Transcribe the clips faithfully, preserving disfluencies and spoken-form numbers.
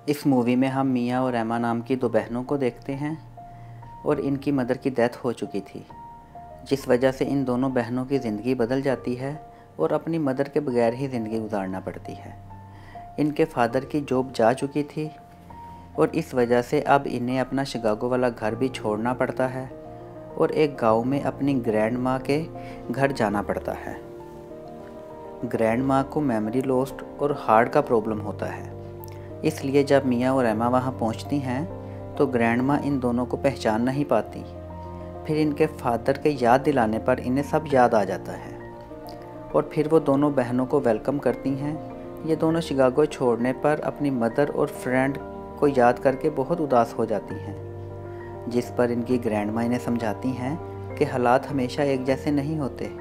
इस मूवी में हम मिया और एमा नाम की दो बहनों को देखते हैं और इनकी मदर की डेथ हो चुकी थी, जिस वजह से इन दोनों बहनों की ज़िंदगी बदल जाती है और अपनी मदर के बगैर ही ज़िंदगी गुजारना पड़ती है। इनके फादर की जॉब जा चुकी थी और इस वजह से अब इन्हें अपना शिकागो वाला घर भी छोड़ना पड़ता है और एक गांव में अपनी ग्रैंड माँ के घर जाना पड़ता है। ग्रैंड माँ को मेमोरी लॉस्ट और हार्ट का प्रॉब्लम होता है, इसलिए जब मिया और एमा वहाँ पहुँचती हैं तो ग्रैंड माँ इन दोनों को पहचान नहीं पाती। फिर इनके फादर के याद दिलाने पर इन्हें सब याद आ जाता है और फिर वो दोनों बहनों को वेलकम करती हैं। ये दोनों शिकागो छोड़ने पर अपनी मदर और फ्रेंड को याद करके बहुत उदास हो जाती हैं, जिस पर इनकी ग्रैंड माँ इन्हें समझाती हैं कि हालात हमेशा एक जैसे नहीं होते।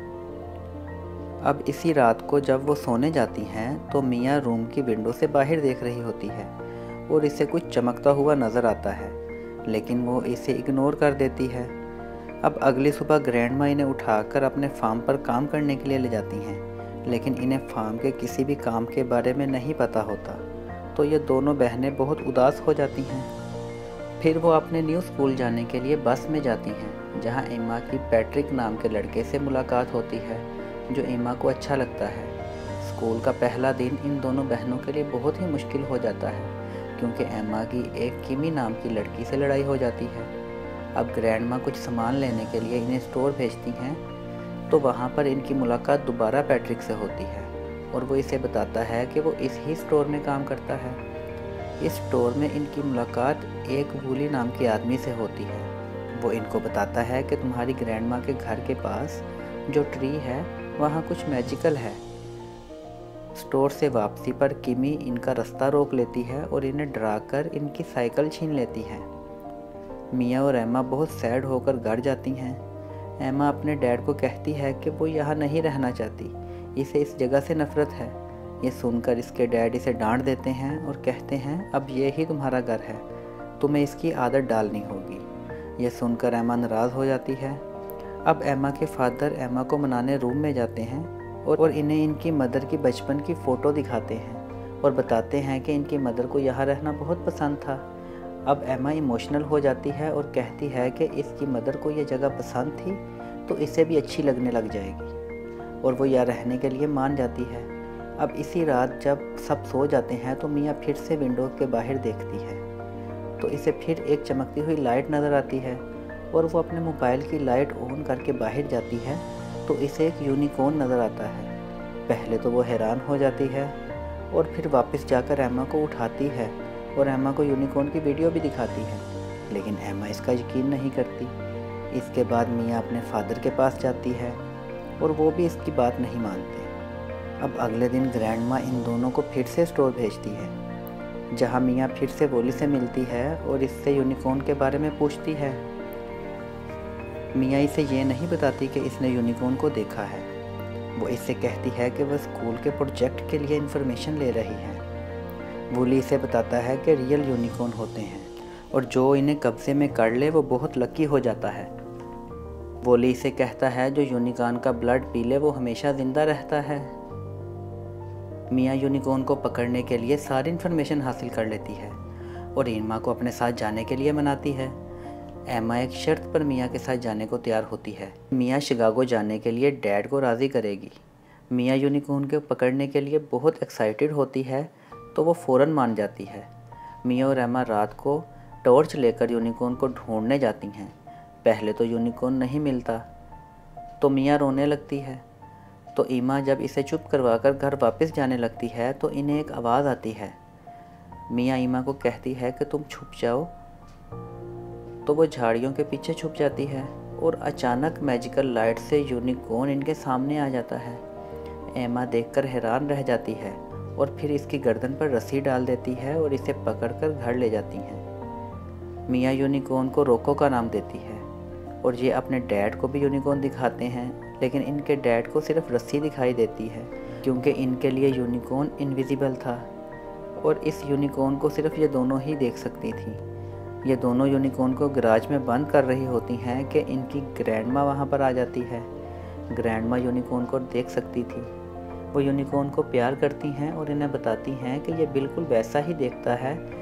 अब इसी रात को जब वो सोने जाती हैं तो मिया रूम की विंडो से बाहर देख रही होती है और इसे कुछ चमकता हुआ नज़र आता है, लेकिन वो इसे इग्नोर कर देती है। अब अगली सुबह ग्रैंड माँ इन्हें उठाकर अपने फार्म पर काम करने के लिए ले जाती हैं, लेकिन इन्हें फार्म के किसी भी काम के बारे में नहीं पता होता, तो ये दोनों बहनें बहुत उदास हो जाती हैं। फिर वो अपने न्यू स्कूल जाने के लिए बस में जाती हैं, जहाँ एमा की पैट्रिक नाम के लड़के से मुलाकात होती है, जो एमा को अच्छा लगता है। स्कूल का पहला दिन इन दोनों बहनों के लिए बहुत ही मुश्किल हो जाता है, क्योंकि एमा की एक किमी नाम की लड़की से लड़ाई हो जाती है। अब ग्रैंड माँ कुछ सामान लेने के लिए इन्हें स्टोर भेजती हैं, तो वहाँ पर इनकी मुलाकात दोबारा पैट्रिक से होती है और वो इसे बताता है कि वो इस ही स्टोर में काम करता है। इस स्टोर में इनकी मुलाकात एक वूली नाम के आदमी से होती है। वो इनको बताता है कि तुम्हारी ग्रैंड माँ के घर के पास जो ट्री है वहाँ कुछ मैजिकल है। स्टोर से वापसी पर किमी इनका रास्ता रोक लेती है और इन्हें डराकर इनकी साइकिल छीन लेती है। मिया और एमा बहुत सैड होकर घर जाती हैं। एमा अपने डैड को कहती है कि वो यहाँ नहीं रहना चाहती, इसे इस जगह से नफरत है। ये सुनकर इसके डैड इसे डांट देते हैं और कहते हैं अब ये ही तुम्हारा घर है, तुम्हें इसकी आदत डालनी होगी। ये सुनकर एमा नाराज़ हो जाती है। अब एमा के फादर एमा को मनाने रूम में जाते हैं और, और इन्हें इनकी मदर की बचपन की फ़ोटो दिखाते हैं और बताते हैं कि इनकी मदर को यहाँ रहना बहुत पसंद था। अब एमा इमोशनल हो जाती है और कहती है कि इसकी मदर को यह जगह पसंद थी तो इसे भी अच्छी लगने लग जाएगी और वो यहाँ रहने के लिए मान जाती है। अब इसी रात जब सब सो जाते हैं तो मिया फिर से विंडो के बाहर देखती है, तो इसे फिर एक चमकती हुई लाइट नज़र आती है और वो अपने मोबाइल की लाइट ऑन करके बाहर जाती है तो इसे एक यूनिकॉर्न नज़र आता है। पहले तो वो हैरान हो जाती है और फिर वापस जाकर एमा को उठाती है और एमा को यूनिकॉर्न की वीडियो भी दिखाती है, लेकिन एमा इसका यकीन नहीं करती। इसके बाद मिया अपने फादर के पास जाती है और वो भी इसकी बात नहीं मानते। अब अगले दिन ग्रैंड माँ इन दोनों को फिर से स्टोर भेजती है, जहाँ मिया फिर से वोली से मिलती है और इससे यूनिकॉर्न के बारे में पूछती है। मिया इसे ये नहीं बताती कि इसने यूनिकॉर्न को देखा है। वो इससे कहती है कि वह स्कूल के प्रोजेक्ट के लिए इन्फॉर्मेशन ले रही है। वोली इसे बताता है कि रियल यूनिकॉर्न होते हैं और जो इन्हें कब्जे में कर ले वो बहुत लकी हो जाता है। वोली इसे कहता है जो यूनिकॉर्न का ब्लड पी ले वो हमेशा ज़िंदा रहता है। मिया यूनिकॉर्न को पकड़ने के लिए सारी इन्फॉर्मेशन हासिल कर लेती है और एमा को अपने साथ जाने के लिए मनाती है। एमा एक शर्त पर मिया के साथ जाने को तैयार होती है। मिया शिकागो जाने के लिए डैड को राज़ी करेगी। मिया यूनिकॉर्न को पकड़ने के लिए बहुत एक्साइटेड होती है, तो वो फ़ौरन मान जाती है। मिया और एमा रात को टॉर्च लेकर यूनिकॉर्न को ढूंढने जाती हैं। पहले तो यूनिकॉर्न नहीं मिलता, तो मिया रोने लगती है। तो एमा जब इसे चुप करवाकर घर वापस जाने लगती है तो इन्हें एक आवाज़ आती है। मिया एमा को कहती है कि तुम छुप जाओ, तो वो झाड़ियों के पीछे छुप जाती है और अचानक मैजिकल लाइट से यूनिकॉर्न इनके सामने आ जाता है। एमा देखकर हैरान रह जाती है और फिर इसकी गर्दन पर रस्सी डाल देती है और इसे पकड़कर घर ले जाती हैं। मिया यूनिकॉर्न को रोको का नाम देती है और ये अपने डैड को भी यूनिकॉर्न दिखाते हैं, लेकिन इनके डैड को सिर्फ रस्सी दिखाई देती है क्योंकि इनके लिए यूनिकॉर्न इनविजिबल था और इस यूनिकॉर्न को सिर्फ ये दोनों ही देख सकती थी। ये दोनों यूनिकॉर्न को गैराज में बंद कर रही होती हैं कि इनकी ग्रैंडमा वहाँ पर आ जाती है। ग्रैंडमा यूनिकॉर्न को देख सकती थी। वो यूनिकॉर्न को प्यार करती हैं और इन्हें बताती हैं कि ये बिल्कुल वैसा ही देखता है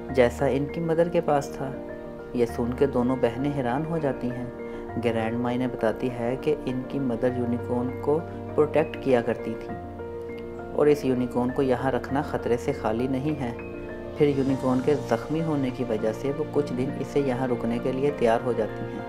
जैसा इनकी मदर के पास था। यह सुन के दोनों बहनें हैरान हो जाती हैं। ग्रैंड माँ इन्हें बताती है कि इनकी मदर यूनिकॉर्न को प्रोटेक्ट किया करती थी और इस यूनिकॉर्न को यहाँ रखना ख़तरे से खाली नहीं है। फिर यूनिकॉर्न के ज़ख्मी होने की वजह से वो कुछ दिन इसे यहाँ रुकने के लिए तैयार हो जाती हैं।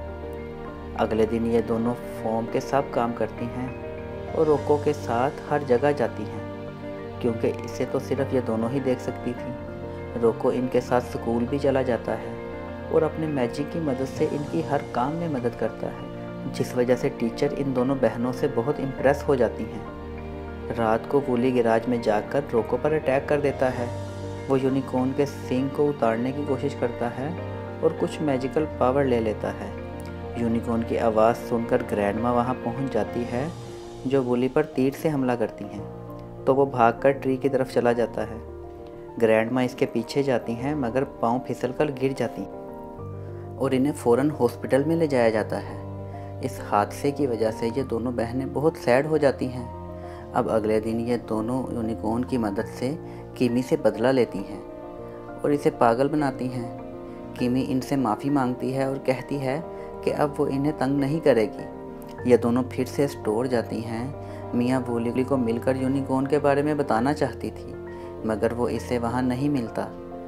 अगले दिन ये दोनों फॉर्म के सब काम करती हैं और रोको के साथ हर जगह जाती हैं, क्योंकि इसे तो सिर्फ ये दोनों ही देख सकती थी। रोको इनके साथ स्कूल भी चला जाता है और अपने मैजिक की मदद से इनकी हर काम में मदद करता है, जिस वजह से टीचर इन दोनों बहनों से बहुत इम्प्रेस हो जाती हैं। रात को वूली गैराज में जाकर रोको पर अटैक कर देता है। वो यूनिकॉर्न के सींग को उतारने की कोशिश करता है और कुछ मैजिकल पावर ले लेता है। यूनिकॉर्न की आवाज़ सुनकर ग्रैंडमा वहाँ पहुँच जाती है, जो वूली पर तीर से हमला करती हैं, तो वो भागकर ट्री की तरफ चला जाता है। ग्रैंडमा इसके पीछे जाती हैं, मगर पाँव फिसलकर गिर जाती और इन्हें फ़ौरन हॉस्पिटल में ले जाया जाता है। इस हादसे की वजह से ये दोनों बहनें बहुत सैड हो जाती हैं। अब अगले दिन ये दोनों यूनिकॉर्न की मदद से किमी से बदला लेती हैं और इसे पागल बनाती हैं। किमी इनसे माफ़ी मांगती है और कहती है कि अब वो इन्हें तंग नहीं करेगी। ये दोनों फिर से स्टोर जाती हैं। मियाँ वूली को मिलकर यूनिकॉर्न के बारे में बताना चाहती थी, मगर वो इसे वहाँ नहीं मिलता।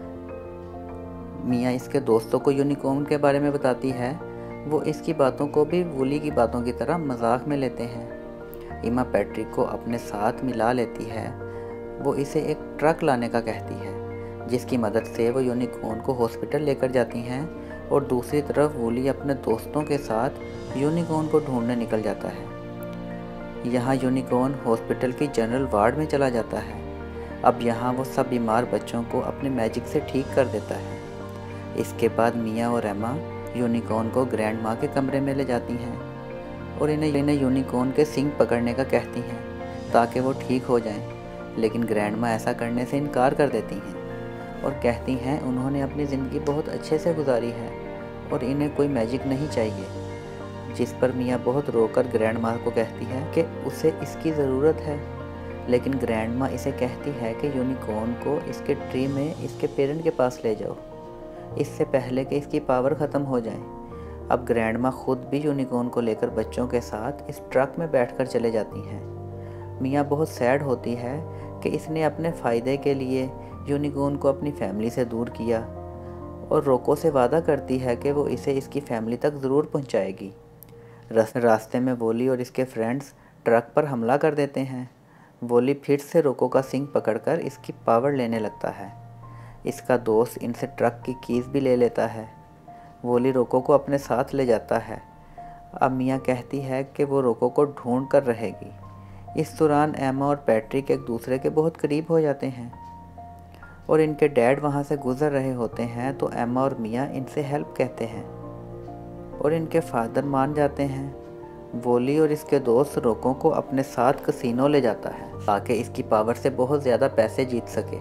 मियाँ इसके दोस्तों को यूनिकॉर्न के बारे में बताती है। वो इसकी बातों को भी वूली की बातों की तरह मजाक में लेते हैं। इमा पैट्रिक को अपने साथ मिला लेती है। वो इसे एक ट्रक लाने का कहती है, जिसकी मदद से वो यूनिकॉर्न को हॉस्पिटल लेकर जाती हैं और दूसरी तरफ वूली अपने दोस्तों के साथ यूनिकॉर्न को ढूंढने निकल जाता है। यहाँ यूनिकॉर्न हॉस्पिटल की जनरल वार्ड में चला जाता है। अब यहाँ वो सब बीमार बच्चों को अपने मैजिक से ठीक कर देता है। इसके बाद मिया और एमा यूनिकॉर्न को ग्रैंड माँ के कमरे में ले जाती हैं और इन्हें इन्हें यूनिकॉर्न के सींग पकड़ने का कहती हैं ताकि वो ठीक हो जाएं। लेकिन ग्रैंड माँ ऐसा करने से इनकार कर देती हैं और कहती हैं उन्होंने अपनी ज़िंदगी बहुत अच्छे से गुजारी है और इन्हें कोई मैजिक नहीं चाहिए। जिस पर मियाँ बहुत रोकर ग्रैंड माँ को कहती है कि उसे इसकी ज़रूरत है, लेकिन ग्रैंड माँ इसे कहती है कि यूनिकॉर्न को इसके ट्री में इसके पेरेंट के पास ले जाओ, इससे पहले कि इसकी पावर ख़त्म हो जाए। अब ग्रैंड माँ खुद भी यूनिकॉर्न को लेकर बच्चों के साथ इस ट्रक में बैठकर चले जाती हैं। मियाँ बहुत सैड होती है कि इसने अपने फ़ायदे के लिए यूनिकॉर्न को अपनी फैमिली से दूर किया और रोको से वादा करती है कि वो इसे इसकी फैमिली तक ज़रूर पहुंचाएगी। रास्ते में वोली और इसके फ्रेंड्स ट्रक पर हमला कर देते हैं। वोली फिर से रोको का सींग पकड़कर इसकी पावर लेने लगता है। इसका दोस्त इनसे ट्रक की कीज़ भी ले लेता है। वोली रोको को अपने साथ ले जाता है। अब मियाँ कहती है कि वो रोको को ढूंढ कर रहेगी। इस दौरान एमा और पैट्रिक एक दूसरे के बहुत करीब हो जाते हैं और इनके डैड वहाँ से गुज़र रहे होते हैं, तो एमा और मियाँ इनसे हेल्प कहते हैं और इनके फादर मान जाते हैं। वोली और इसके दोस्त रोको को अपने साथ कसिनो ले जाता है ताकि इसकी पावर से बहुत ज़्यादा पैसे जीत सके।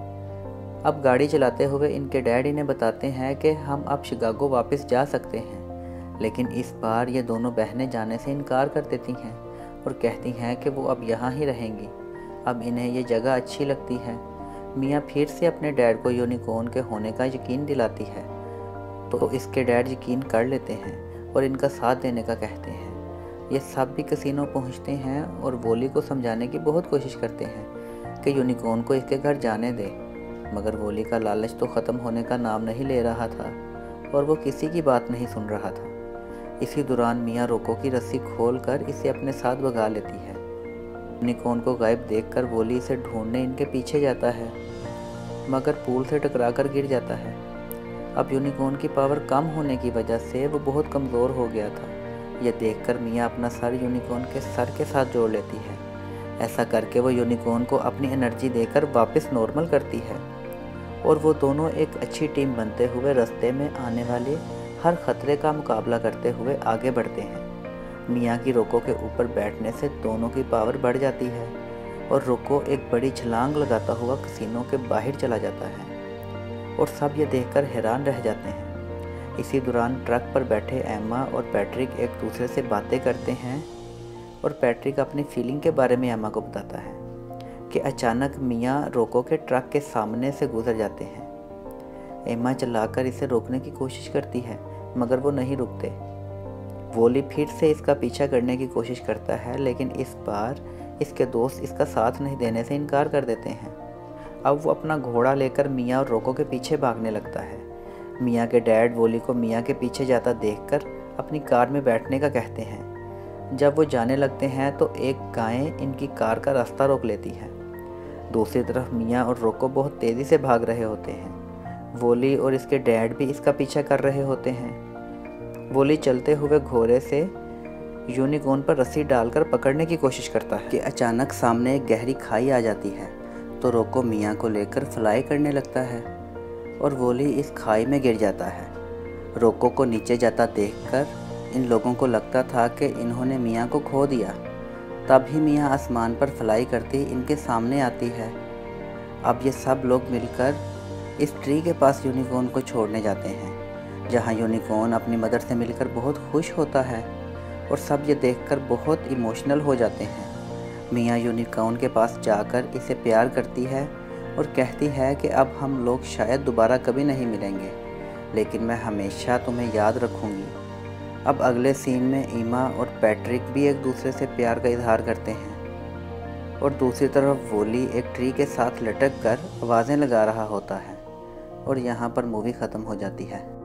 अब गाड़ी चलाते हुए इनके डैड इन्हें बताते हैं कि हम अब शिकागो वापस जा सकते हैं, लेकिन इस बार ये दोनों बहनें जाने से इनकार कर देती हैं और कहती हैं कि वो अब यहाँ ही रहेंगी। अब इन्हें ये जगह अच्छी लगती है। मियाँ फिर से अपने डैड को यूनिकॉर्न के होने का यकीन दिलाती है, तो इसके डैड यकीन कर लेते हैं और इनका साथ देने का कहते हैं। ये सब भी कसिनो पहुँचते हैं और वोली को समझाने की बहुत कोशिश करते हैं कि यूनिकॉर्न को इसके घर जाने दे, मगर वोली का लालच तो ख़त्म होने का नाम नहीं ले रहा था और वो किसी की बात नहीं सुन रहा था। इसी दौरान मियाँ रोको की रस्सी खोलकर इसे अपने साथ भगा लेती है। यूनिकॉर्न को गायब देखकर वोली इसे ढूंढने इनके पीछे जाता है, मगर पूल से टकराकर गिर जाता है। अब यूनिकॉर्न की पावर कम होने की वजह से वो बहुत कमज़ोर हो गया था। यह देखकर मियाँ अपना सर यूनिकॉर्न के सर के साथ जोड़ लेती है। ऐसा करके वो यूनिकॉर्न को अपनी एनर्जी देकर वापस नॉर्मल करती है और वो दोनों एक अच्छी टीम बनते हुए रास्ते में आने वाले हर खतरे का मुकाबला करते हुए आगे बढ़ते हैं। मियाँ की रोको के ऊपर बैठने से दोनों की पावर बढ़ जाती है और रोको एक बड़ी छलांग लगाता हुआ कसिनो के बाहर चला जाता है और सब ये देखकर हैरान रह जाते हैं। इसी दौरान ट्रक पर बैठे एमा और पैट्रिक एक दूसरे से बातें करते हैं और पैट्रिक अपनी फीलिंग के बारे में एमा को बताता है कि अचानक मियाँ रोको के ट्रक के सामने से गुजर जाते हैं एम्मा चिल्लाकर इसे रोकने की कोशिश करती है, मगर वो नहीं रुकते। वोली फिर से इसका पीछा करने की कोशिश करता है, लेकिन इस बार इसके दोस्त इसका साथ नहीं देने से इनकार कर देते हैं। अब वो अपना घोड़ा लेकर मिया और रोको के पीछे भागने लगता है। मिया के डैड वोली को मिया के पीछे जाता देखकर अपनी कार में बैठने का कहते हैं। जब वो जाने लगते हैं तो एक गाय इनकी कार का रास्ता रोक लेती है। दूसरी तरफ मिया और रोको बहुत तेज़ी से भाग रहे होते हैं। वोली और इसके डैड भी इसका पीछा कर रहे होते हैं। वोली चलते हुए घोड़े से यूनिकॉर्न पर रस्सी डालकर पकड़ने की कोशिश करता है कि अचानक सामने एक गहरी खाई आ जाती है, तो रोको मिया को लेकर फ्लाई करने लगता है और वोली इस खाई में गिर जाता है। रोको को नीचे जाता देखकर इन लोगों को लगता था कि इन्होंने मिया को खो दिया। तभी मिया आसमान पर फ्लाई करती इनके सामने आती है। अब ये सब लोग मिलकर इस ट्री के पास यूनिकॉर्न को छोड़ने जाते हैं, जहाँ यूनिकॉर्न अपनी मदर से मिलकर बहुत खुश होता है और सब ये देखकर बहुत इमोशनल हो जाते हैं। मिया यूनिकॉर्न के पास जाकर इसे प्यार करती है और कहती है कि अब हम लोग शायद दोबारा कभी नहीं मिलेंगे, लेकिन मैं हमेशा तुम्हें याद रखूँगी। अब अगले सीन में ईमा और पैट्रिक भी एक दूसरे से प्यार का इजहार करते हैं और दूसरी तरफ वोली एक ट्री के साथ लटक कर आवाज़ें लगा रहा होता है और यहाँ पर मूवी ख़त्म हो जाती है।